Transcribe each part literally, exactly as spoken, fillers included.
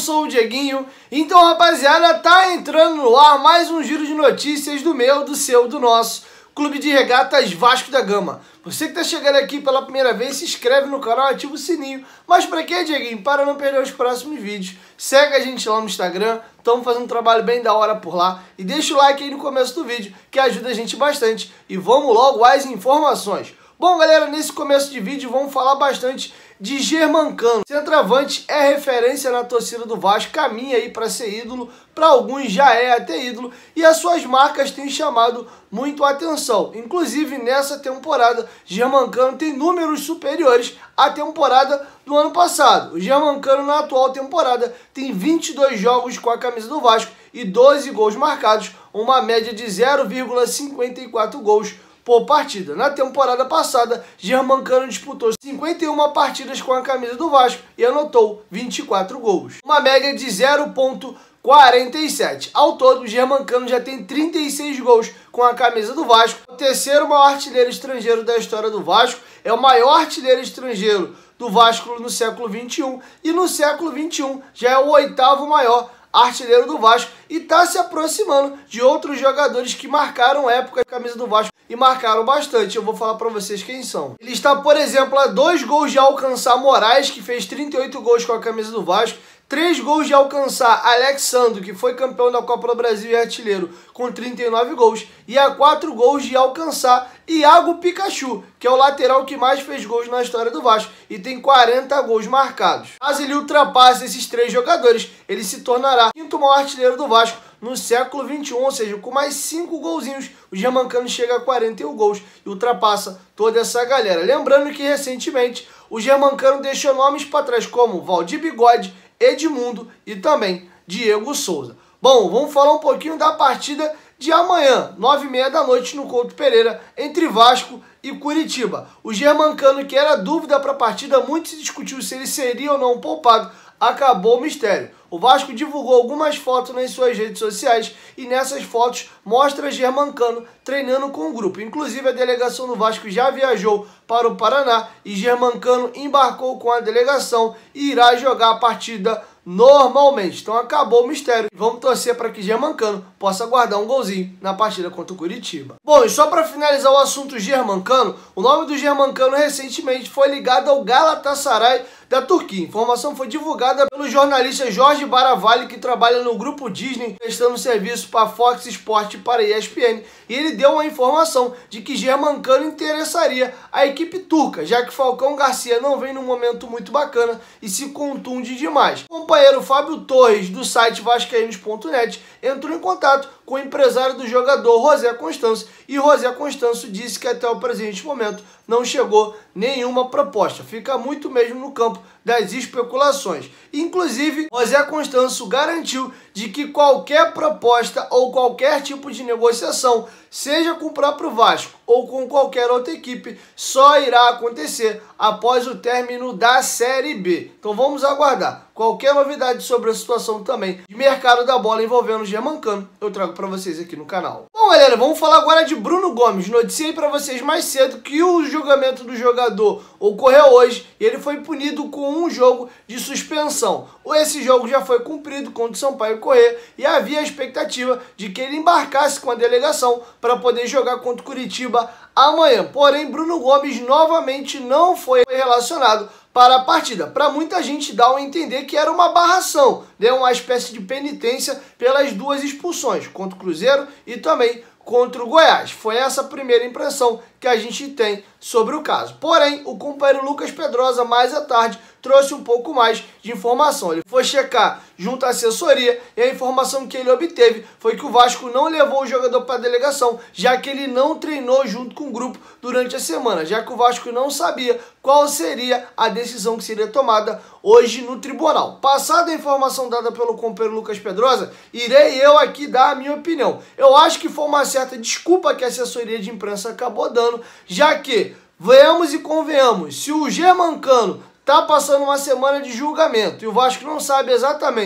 sou o Dieguinho. Então, rapaziada, tá entrando no ar mais um giro de notícias do meu, do seu, do nosso Clube de Regatas Vasco da Gama. Você que tá chegando aqui pela primeira vez, se inscreve no canal, ativa o sininho. Mas pra quê, Dieguinho? Para não perder os próximos vídeos. Segue a gente lá no Instagram, estamos fazendo um trabalho bem da hora por lá. E deixa o like aí no começo do vídeo, que ajuda a gente bastante. E vamos logo às informações. Bom, galera, nesse começo de vídeo vamos falar bastante de Germancano. Centroavante é referência na torcida do Vasco, caminha aí para ser ídolo, para alguns já é até ídolo, e as suas marcas têm chamado muito a atenção. Inclusive, nessa temporada, Germancano tem números superiores à temporada do ano passado. O Germancano, na atual temporada, tem vinte e dois jogos com a camisa do Vasco e doze gols marcados, uma média de zero vírgula cinquenta e quatro gols por partida. Na temporada passada, Germancano disputou cinquenta e uma partidas com a camisa do Vasco e anotou vinte e quatro gols, uma média de zero vírgula quarenta e sete. Ao todo, o Germancano já tem trinta e seis gols com a camisa do Vasco, o terceiro maior artilheiro estrangeiro da história do Vasco, é o maior artilheiro estrangeiro do Vasco no século vinte e um e no século vinte e um já é o oitavo maior artilheiro do Vasco e está se aproximando de outros jogadores que marcaram época a camisa do Vasco e marcaram bastante. Eu vou falar para vocês quem são. Ele está, por exemplo, a dois gols de alcançar Moraes, que fez trinta e oito gols com a camisa do Vasco, três gols de alcançar Alexandro, que foi campeão da Copa do Brasil e artilheiro, com trinta e nove gols, e a quatro gols de alcançar Iago Pikachu, que é o lateral que mais fez gols na história do Vasco, e tem quarenta gols marcados. Caso ele ultrapasse esses três jogadores, ele se tornará o quinto maior artilheiro do Vasco no século vinte e um, ou seja, com mais cinco golzinhos, o Germancano chega a quarenta e um gols e ultrapassa toda essa galera. Lembrando que recentemente o Germancano deixou nomes para trás como Valdir Bigode, Edmundo e também Diego Souza. Bom, vamos falar um pouquinho da partida de amanhã, nove e meia da noite, no Couto Pereira, entre Vasco e Curitiba. O Germancano, que era dúvida para a partida, muito se discutiu se ele seria ou não poupado, acabou o mistério. O Vasco divulgou algumas fotos nas suas redes sociais e nessas fotos mostra Germancano treinando com o grupo. Inclusive, a delegação do Vasco já viajou para o Paraná e Germancano embarcou com a delegação e irá jogar a partida normalmente. Então acabou o mistério. Vamos torcer para que Germancano possa guardar um golzinho na partida contra o Curitiba. Bom, e só para finalizar o assunto Germancano, o nome do Germancano recentemente foi ligado ao Galatasaray da Turquia. A informação foi divulgada pelo jornalista Jorge Baravalli, que trabalha no grupo Disney, prestando serviço para Fox Sport e para E S P N, e ele deu uma informação de que Germancano interessaria a equipe turca, já que Falcão Garcia não vem num momento muito bacana e se contunde demais. O companheiro Fábio Torres, do site vascaínos ponto net, entrou em contato com o empresário do jogador, José Constâncio, e José Constâncio disse que até o presente momento não chegou nenhuma proposta. Fica muito mesmo no campo das especulações. Inclusive, José Constâncio garantiu de que qualquer proposta ou qualquer tipo de negociação, seja com o próprio Vasco ou com qualquer outra equipe, só irá acontecer após o término da Série B. Então vamos aguardar. Qualquer novidade sobre a situação também de mercado da bola envolvendo o Germancano, eu trago para vocês aqui no canal. Bom, galera, vamos falar agora de Bruno Gomes. Noticiei para vocês mais cedo que o julgamento do jogador ocorreu hoje e ele foi punido com um jogo de suspensão. Esse jogo já foi cumprido contra o Sampaio Corrêa e havia a expectativa de que ele embarcasse com a delegação para poder jogar contra o Curitiba amanhã. Porém, Bruno Gomes novamente não foi relacionado para a partida. Para muita gente dá a entender que era uma barração, né? Uma espécie de penitência pelas duas expulsões, contra o Cruzeiro e também contra o Goiás. Foi essa a primeira impressão que a gente tem sobre o caso. Porém, o companheiro Lucas Pedrosa, mais à tarde, trouxe um pouco mais de informação. Ele foi checar junto à assessoria e a informação que ele obteve foi que o Vasco não levou o jogador para a delegação, já que ele não treinou junto com o grupo durante a semana, já que o Vasco não sabia qual seria a decisão que seria tomada hoje no tribunal. Passada a informação dada pelo companheiro Lucas Pedrosa, irei eu aqui dar a minha opinião. Eu acho que foi uma certa desculpa que a assessoria de imprensa acabou dando, já que, venhamos e convenhamos, se o Germancano tá passando uma semana de julgamento e o Vasco não sabe exatamente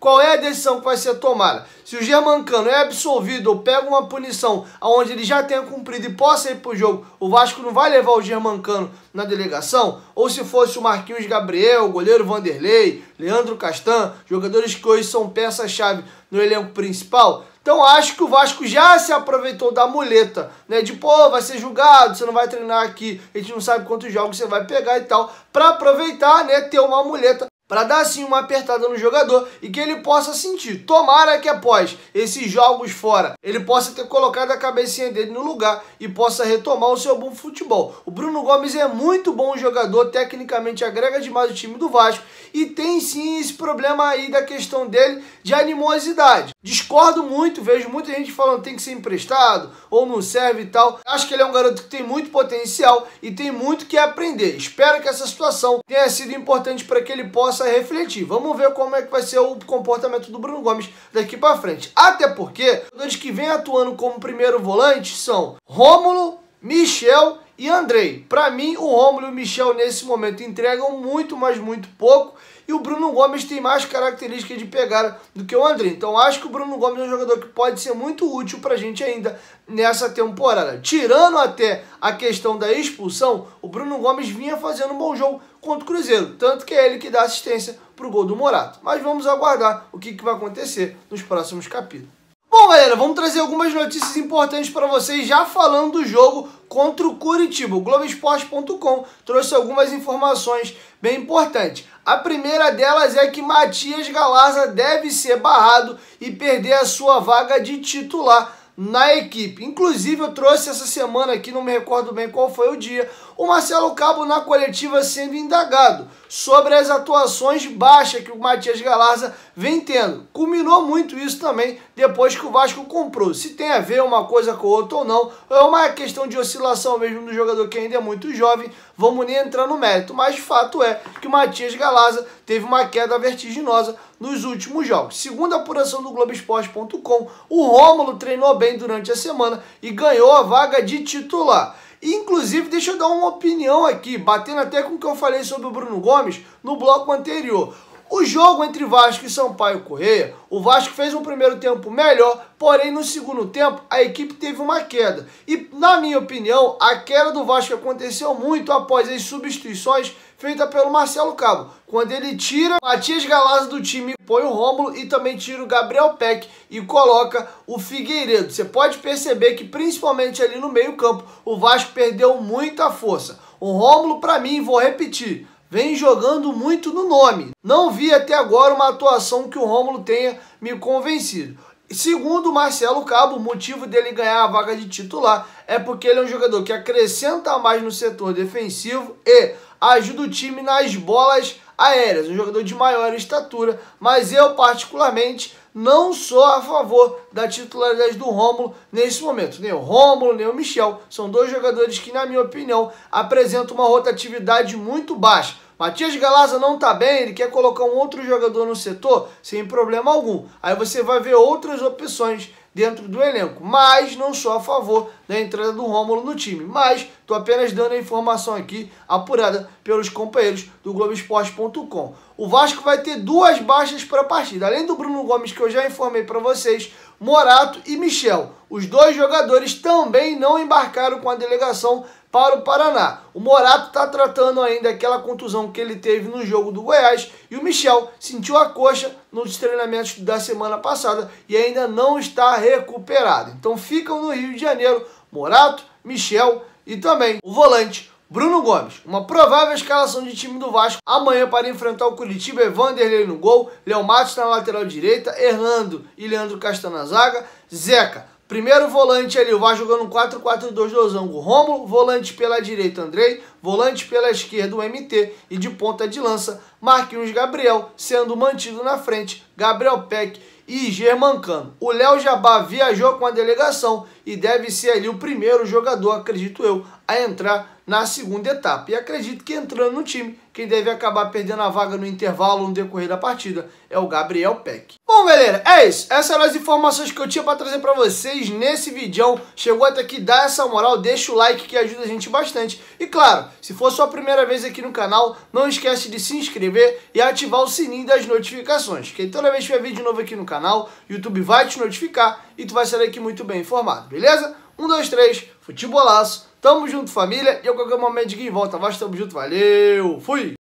qual é a decisão que vai ser tomada? Se o Germancano é absolvido ou pega uma punição onde ele já tenha cumprido e possa ir para o jogo, o Vasco não vai levar o Germancano na delegação? Ou se fosse o Marquinhos Gabriel, o goleiro Vanderlei, Leandro Castan, jogadores que hoje são peça-chave no elenco principal? Então acho que o Vasco já se aproveitou da muleta, né? De, pô, vai ser julgado, você não vai treinar aqui, a gente não sabe quantos jogos você vai pegar e tal, para aproveitar, né, ter uma muleta, para dar assim uma apertada no jogador e que ele possa sentir. Tomara que após esses jogos fora, ele possa ter colocado a cabecinha dele no lugar e possa retomar o seu bom futebol. O Bruno Gomes é muito bom jogador, tecnicamente agrega demais o time do Vasco e tem sim esse problema aí da questão dele de animosidade. Discordo muito, vejo muita gente falando que tem que ser emprestado ou não serve e tal. Acho que ele é um garoto que tem muito potencial e tem muito que aprender. Espero que essa situação tenha sido importante para que ele possa refletir. Vamos ver como é que vai ser o comportamento do Bruno Gomes daqui para frente. Até porque os jogadores que vêm atuando como primeiro volante são Rômulo, Michel e Andrei. Para mim, o Rômulo e o Michel nesse momento entregam muito, mas muito pouco. E o Bruno Gomes tem mais características de pegada do que o Andrei. Então acho que o Bruno Gomes é um jogador que pode ser muito útil pra gente ainda nessa temporada. Tirando até a questão da expulsão, o Bruno Gomes vinha fazendo um bom jogo contra o Cruzeiro. Tanto que é ele que dá assistência pro gol do Morato. Mas vamos aguardar o que, que vai acontecer nos próximos capítulos. Bom, galera, vamos trazer algumas notícias importantes para vocês, já falando do jogo contra o Curitiba. O Globo Esporte ponto com trouxe algumas informações bem importantes. A primeira delas é que Matias Galarza deve ser barrado e perder a sua vaga de titular na equipe. Inclusive, eu trouxe essa semana aqui, não me recordo bem qual foi o dia, o Marcelo Cabo na coletiva sendo indagado sobre as atuações baixas que o Matias Galarza vem tendo. Culminou muito isso também depois que o Vasco comprou. Se tem a ver uma coisa com outra ou não, é uma questão de oscilação mesmo do jogador que ainda é muito jovem, vamos nem entrar no mérito. Mas fato é que o Matias Galarza teve uma queda vertiginosa nos últimos jogos. Segundo a apuração do Globo Esporte ponto com, o Rômulo treinou bem durante a semana e ganhou a vaga de titular. Inclusive, deixa eu dar uma opinião aqui, batendo até com o que eu falei sobre o Bruno Gomes no bloco anterior. O jogo entre Vasco e Sampaio Corrêa, o Vasco fez um primeiro tempo melhor, porém no segundo tempo a equipe teve uma queda. E na minha opinião, a queda do Vasco aconteceu muito após as substituições feitas pelo Marcelo Cabo, quando ele tira o Matias Galarza do time, põe o Rômulo e também tira o Gabriel Peck e coloca o Figueiredo. Você pode perceber que principalmente ali no meio campo o Vasco perdeu muita força. O Rômulo, para mim, vou repetir, vem jogando muito no nome. Não vi até agora uma atuação que o Rômulo tenha me convencido. Segundo o Marcelo Cabo, o motivo dele ganhar a vaga de titular é porque ele é um jogador que acrescenta mais no setor defensivo e ajuda o time nas bolas aéreas. Um jogador de maior estatura, mas eu particularmente não sou a favor da titularidade do Rômulo nesse momento. Nem o Rômulo, nem o Michel. São dois jogadores que, na minha opinião, apresentam uma rotatividade muito baixa. Matias Galarza não tá bem, ele quer colocar um outro jogador no setor sem problema algum. Aí você vai ver outras opções dentro do elenco, mas não sou a favor da entrada do Rômulo no time. Mas estou apenas dando a informação aqui, apurada pelos companheiros do Globo Esporte ponto com. O Vasco vai ter duas baixas para a partida. Além do Bruno Gomes, que eu já informei para vocês, Morato e Michel. Os dois jogadores também não embarcaram com a delegação para o Paraná. O Morato está tratando ainda aquela contusão que ele teve no jogo do Goiás e o Michel sentiu a coxa nos treinamentos da semana passada e ainda não está recuperado. Então ficam no Rio de Janeiro Morato, Michel e também o volante Bruno Gomes. Uma provável escalação de time do Vasco amanhã para enfrentar o Curitiba é Vanderlei no gol, Léo Matos na lateral direita, Hernando e Leandro Castan na zaga, Zeca. Primeiro volante ali, o Vasco jogando um quatro quatro dois losango, Rômulo, volante pela direita Andrei, volante pela esquerda o M T e de ponta de lança Marquinhos Gabriel, sendo mantido na frente Gabriel Peck e Germancano. O Léo Jabá viajou com a delegação e deve ser ali o primeiro jogador, acredito eu, a entrar na segunda etapa. E acredito que entrando no time, quem deve acabar perdendo a vaga no intervalo no decorrer da partida é o Gabriel Peck. Bom, galera, é isso. Essas eram as informações que eu tinha para trazer para vocês nesse vídeo. Chegou até aqui, dá essa moral, deixa o like que ajuda a gente bastante. E claro, se for sua primeira vez aqui no canal, não esquece de se inscrever e ativar o sininho das notificações, que toda vez que tiver vídeo novo aqui no canal, o YouTube vai te notificar e tu vai sair aqui muito bem informado, beleza? Um, dois, três, futebolaço, tamo junto família, e eu, qualquer momento de volta, vai, tamo junto, valeu, fui!